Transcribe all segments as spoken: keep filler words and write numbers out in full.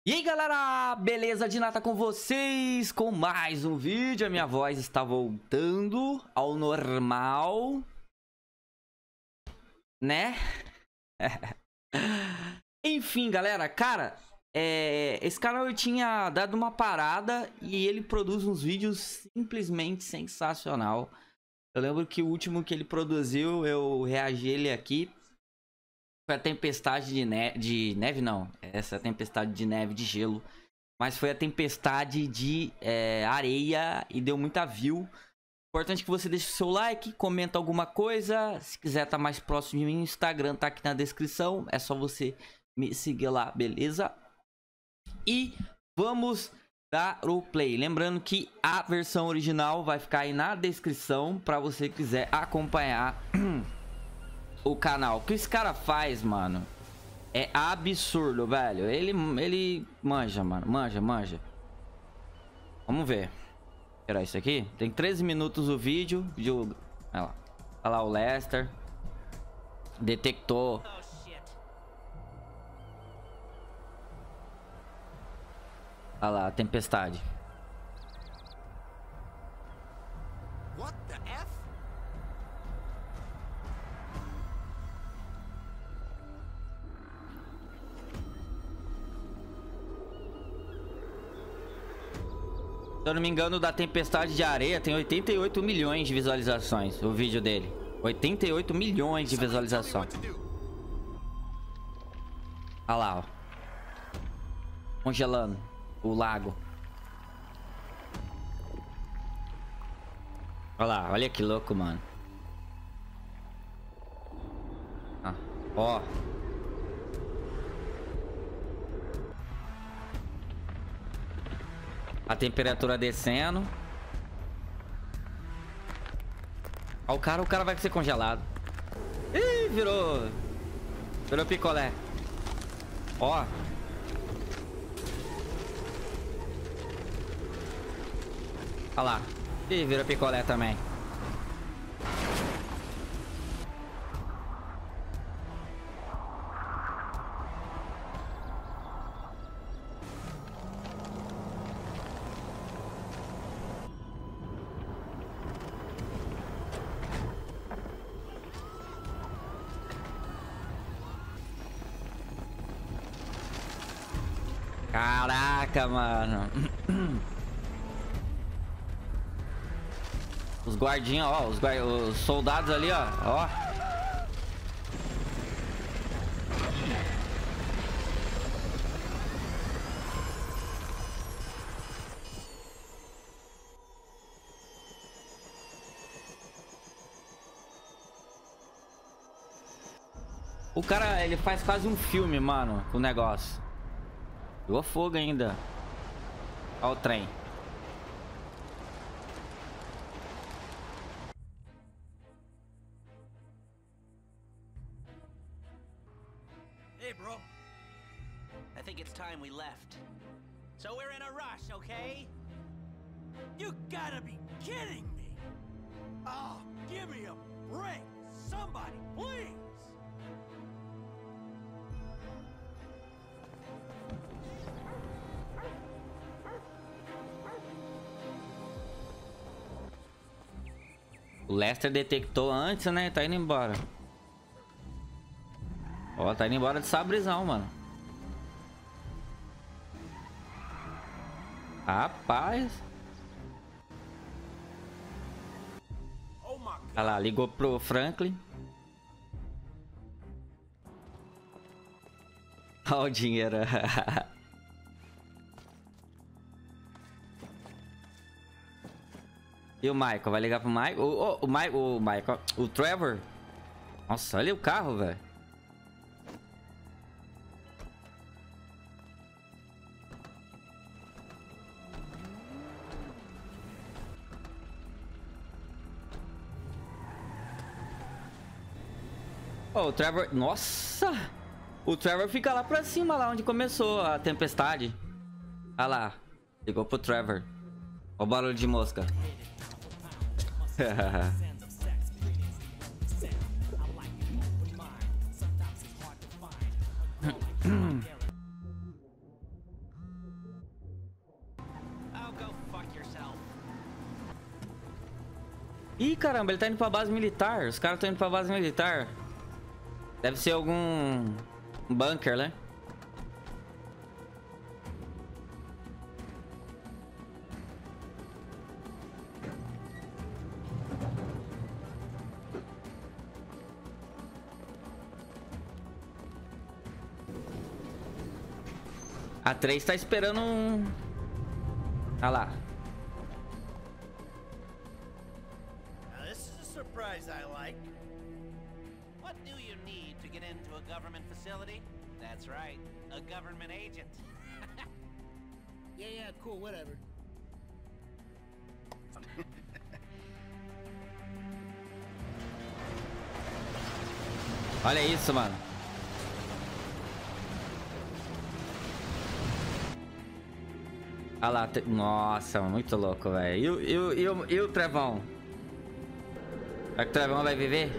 E aí galera, beleza de nata com vocês, com mais um vídeo. A minha voz está voltando ao normal, né? Enfim galera, cara, é... esse canal eu tinha dado uma parada e ele produz uns vídeos simplesmente sensacional. Eu lembro que o último que ele produziu, eu reagi ele aqui. Foi a tempestade de neve, de neve não, essa é a tempestade de neve, de gelo. Mas foi a tempestade de é, areia e deu muita view. Importante que você deixe o seu like, comenta alguma coisa. Se quiser estar mais próximo de mim, o Instagram tá aqui na descrição. É só você me seguir lá, beleza? E vamos dar o play. Lembrando que a versão original vai ficar aí na descrição para você quiser acompanhar o canal. O que esse cara faz, mano, é absurdo, velho. Ele, ele manja, mano. Manja, manja. Vamos ver. Será isso aqui? Tem treze minutos o vídeo. vídeo... Olha lá. Olha lá o Lester. Detectou. Olha lá a tempestade. What the F? Se eu não me engano, da tempestade de areia tem oitenta e oito milhões de visualizações o vídeo dele. oitenta e oito milhões de visualização. Olha lá, ó. Congelando o lago. Olha lá, olha que louco, mano. Ah, ó. A temperatura descendo. Ó, o cara, o cara vai ser congelado. Ih, virou. Virou picolé. Ó. Olha lá. Ih, virou picolé também. Caraca, mano. Os guardinhas, ó, os, guard... os soldados ali, ó, ó. O cara, ele faz quase um filme, mano, com o negócio. Pegou fogo ainda. Olha o trem. Hey, bro. I think it's time we left. So we're in a rush, okay? You gotta be kidding me! Oh, give me a break! Somebody, please! O Lester detectou antes, né? Tá indo embora. Ó, tá indo embora de sabrezão, mano. Rapaz. Olha lá, ligou pro Franklin. Olha o dinheiro. E o Michael? Vai ligar pro Michael? O, o, o, Michael, o Michael, o Trevor. Nossa, olha o carro, velho. Oh, o Trevor... Nossa! O Trevor fica lá pra cima, lá onde começou a tempestade. Olha lá. Ligou pro Trevor. Olha o barulho de mosca. yourself. Ih, caramba, ele tá indo pra base militar. Os caras estão indo pra base militar. Deve ser algum bunker, né? A três tá esperando um... Ah lá. Now this is a surprise I like. What do you need to get into a government facility? That's right, a government agent. Yeah, yeah, cool, whatever. Olha isso, mano. Olha lá. Te... Nossa, muito louco, velho. E, o- e, o- e, o- e o Trevão? Será que o Trevão vai viver?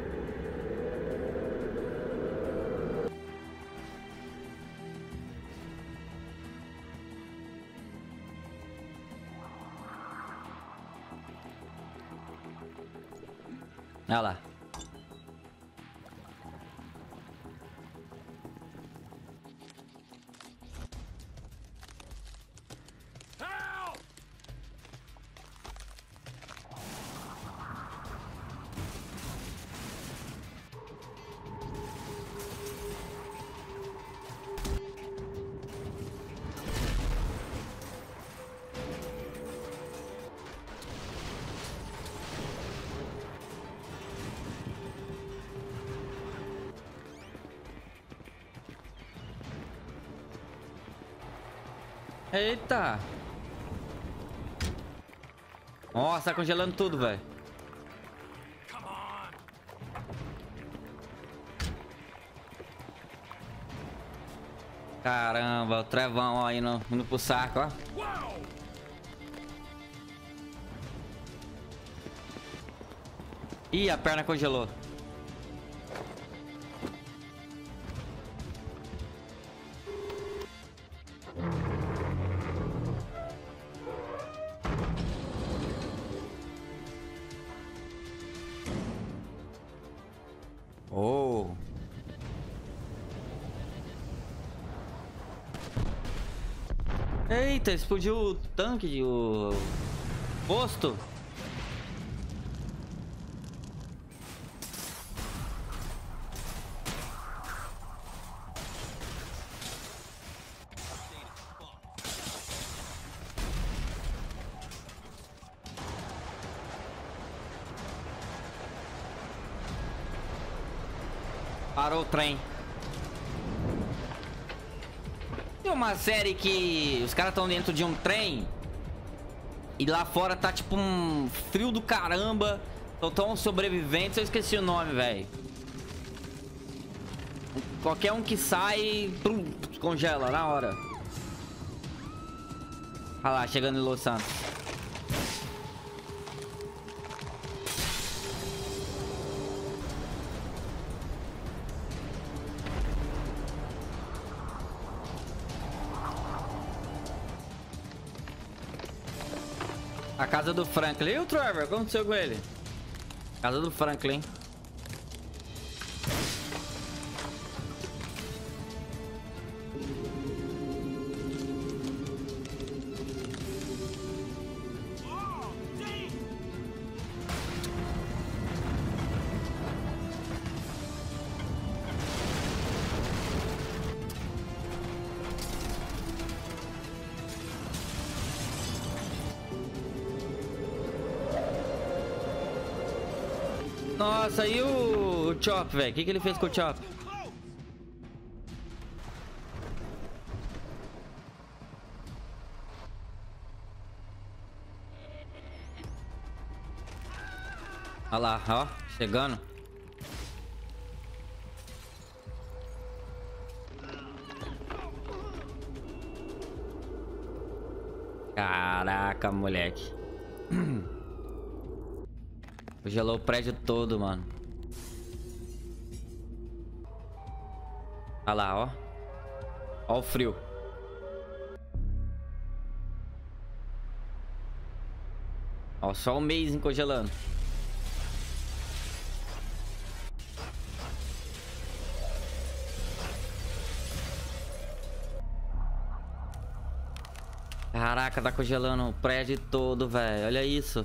Olha lá. Eita! Nossa, tá congelando tudo, velho. Caramba, o Trevão ó, indo, indo pro saco, ó. Ih, a perna congelou. Oh. Eita, explodiu o tanque de o posto. Parou o trem. Tem uma série que os caras estão dentro de um trem e lá fora tá tipo um frio do caramba. Então tão sobreviventes, eu esqueci o nome, velho. Qualquer um que sai, prum, congela na hora. Olha lá, chegando em Los Santos. A casa do Franklin. E o Trevor? O que aconteceu com ele? Casa do Franklin. Nossa, e o, o Chop, velho? O que, que ele fez com o Chop? Olha lá, ó, chegando. Caraca, moleque. Congelou o prédio todo, mano. Olha lá, ó. Ó o frio. Ó, só o Amazing congelando. Caraca, tá congelando o prédio todo, velho. Olha isso.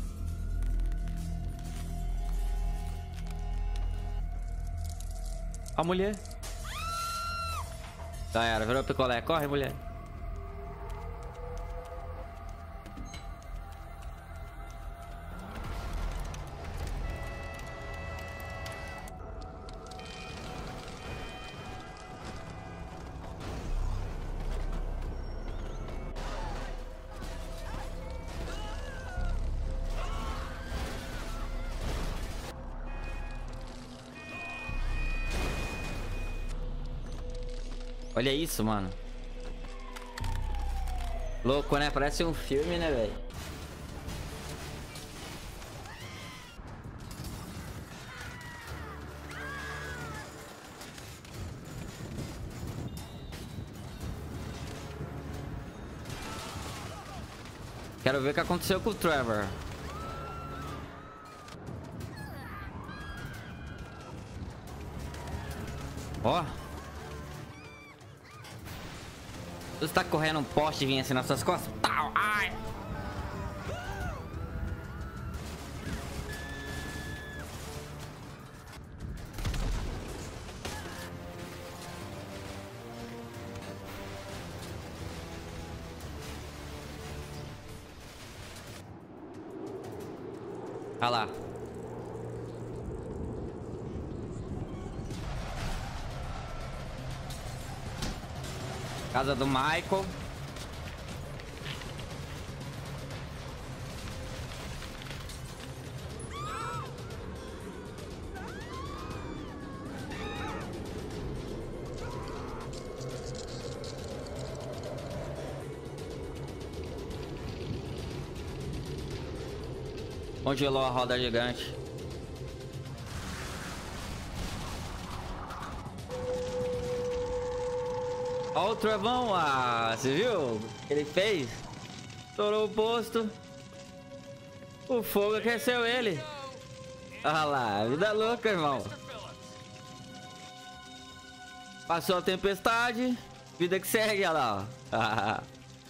A mulher. Já era, virou picolé. Corre, mulher. Olha isso, mano. Louco, né? Parece um filme, né, velho? Quero ver o que aconteceu com o Trevor. Ó. Você tá correndo um poste e vinha assim nas suas costas? Pau! Ai! Olha lá. Casa do Michael. Congelou a roda gigante. Olha o trovão, ah, você viu o que ele fez? Estourou o posto. O fogo aqueceu ele. Olha lá, vida louca, irmão. Passou a tempestade. Vida que segue, olha lá, ó.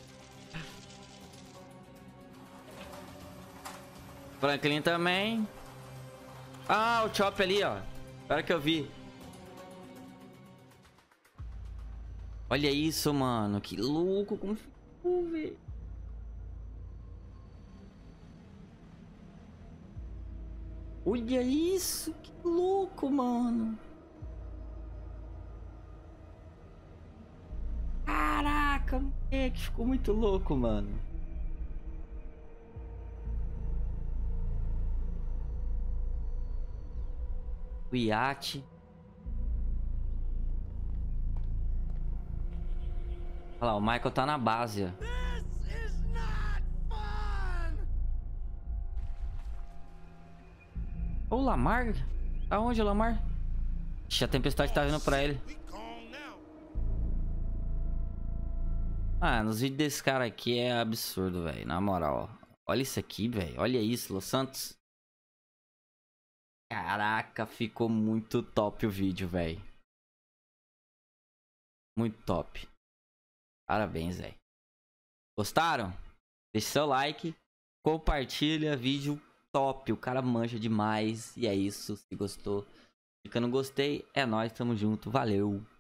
Franklin também. Ah, o Chop ali, ó. Espera que eu vi. Olha isso, mano. Que louco. Como ficou, velho. Olha isso. Que louco, mano. Caraca, é que ficou muito louco, mano. O iate. Olha lá, o Michael tá na base. Ô, o Lamar? Aonde o Lamar? Ixi, a tempestade tá vindo pra ele. Ah, nos vídeos desse cara aqui é absurdo, velho. Na moral, ó. Olha isso aqui, velho. Olha isso, Los Santos. Caraca, ficou muito top o vídeo, velho. Muito top. Parabéns, velho. Gostaram? Deixe seu like, compartilha, vídeo top. O cara manja demais. E é isso. Se gostou, clica no gostei. É nóis, tamo junto. Valeu.